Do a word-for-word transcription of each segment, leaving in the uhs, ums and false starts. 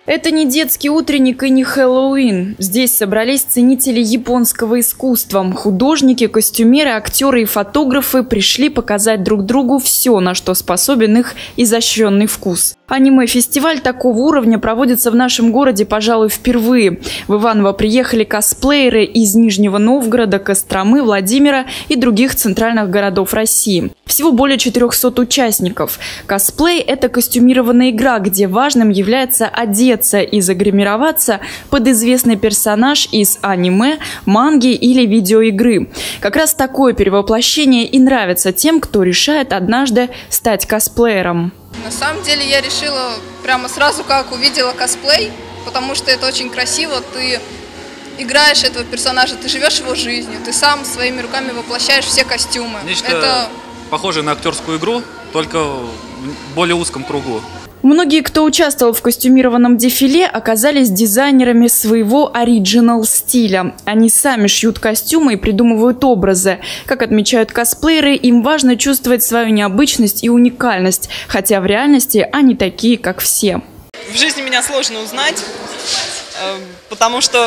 Это не детский утренник и не Хэллоуин. Здесь собрались ценители японского искусства. Художники, костюмеры, актеры и фотографы пришли показать друг другу все, на что способен их изощренный вкус. Аниме-фестиваль такого уровня проводится в нашем городе, пожалуй, впервые. В Иваново приехали косплееры из Нижнего Новгорода, Костромы, Владимира и других центральных городов России. Всего более четырёхсот участников. Косплей – это костюмированная игра, где важным является одежда и загримироваться под известный персонаж из аниме, манги или видеоигры. Как раз такое перевоплощение и нравится тем, кто решает однажды стать косплеером. На самом деле я решила прямо сразу, как увидела косплей, потому что это очень красиво, ты играешь этого персонажа, ты живешь его жизнью, ты сам своими руками воплощаешь все костюмы. Нечто это похоже на актерскую игру, только в более узком кругу. Многие, кто участвовал в костюмированном дефиле, оказались дизайнерами своего оригинал стиля. Они сами шьют костюмы и придумывают образы. Как отмечают косплееры, им важно чувствовать свою необычность и уникальность, хотя в реальности они такие, как все. В жизни меня сложно узнать, потому что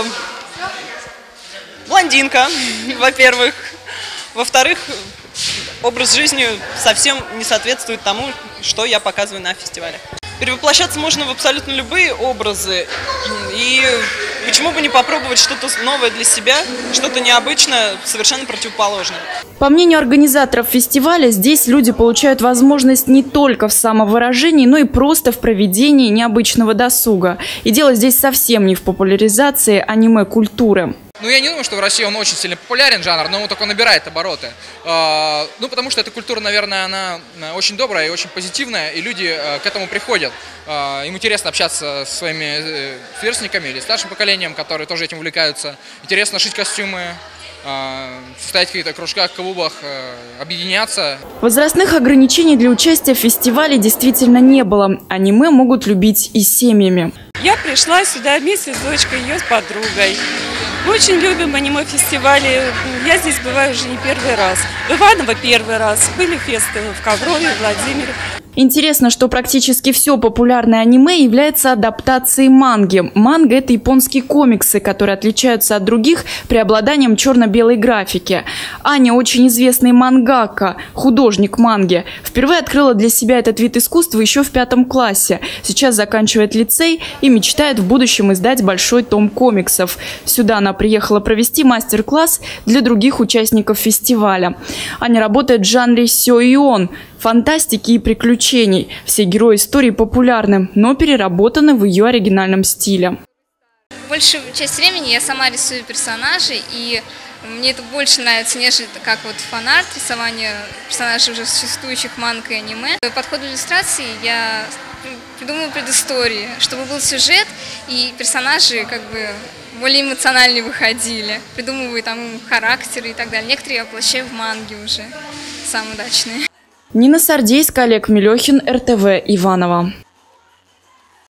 блондинка, во-первых. Во-вторых, образ жизни совсем не соответствует тому, что я показываю на фестивале. Перевоплощаться можно в абсолютно любые образы, и почему бы не попробовать что-то новое для себя, что-то необычное, совершенно противоположное. По мнению организаторов фестиваля, здесь люди получают возможность не только в самовыражении, но и просто в проведении необычного досуга. И дело здесь совсем не в популяризации аниме-культуры. Ну, я не думаю, что в России он очень сильно популярен, жанр, но он только набирает обороты. Ну, потому что эта культура, наверное, она очень добрая и очень позитивная, и люди к этому приходят. Им интересно общаться со своими сверстниками или старшим поколением, которые тоже этим увлекаются. Интересно шить костюмы, состоять в каких-то кружках, клубах, объединяться. Возрастных ограничений для участия в фестивале действительно не было. Аниме могут любить и семьями. Я пришла сюда вместе с дочкой, ее с подругой. Мы очень любим аниме-фестивали. Я здесь бываю уже не первый раз. В Иваново первый раз. Были фесты в Коврове, в Владимире. Интересно, что практически все популярное аниме является адаптацией манги. Манга – это японские комиксы, которые отличаются от других преобладанием черно-белой графики. Аня очень известный мангака, художник манги. Впервые открыла для себя этот вид искусства еще в пятом классе. Сейчас заканчивает лицей и мечтает в будущем издать большой том комиксов. Сюда она приехала провести мастер-класс для других участников фестиваля. Аня работает в жанре сёйон – фантастики и приключений. Все герои истории популярны, но переработаны в ее оригинальном стиле. Большую часть времени я сама рисую персонажей, и мне это больше нравится, нежели как вот фан-арт, рисование персонажей уже существующих манг и аниме. По подходу иллюстрации я придумываю предыстории, чтобы был сюжет и персонажи как бы более эмоциональнее выходили. Придумываю там характеры и так далее. Некоторые я воплощаю в манге уже, самые удачные. Нина Сардейская, Олег Мелехин, эр тэ вэ Иваново.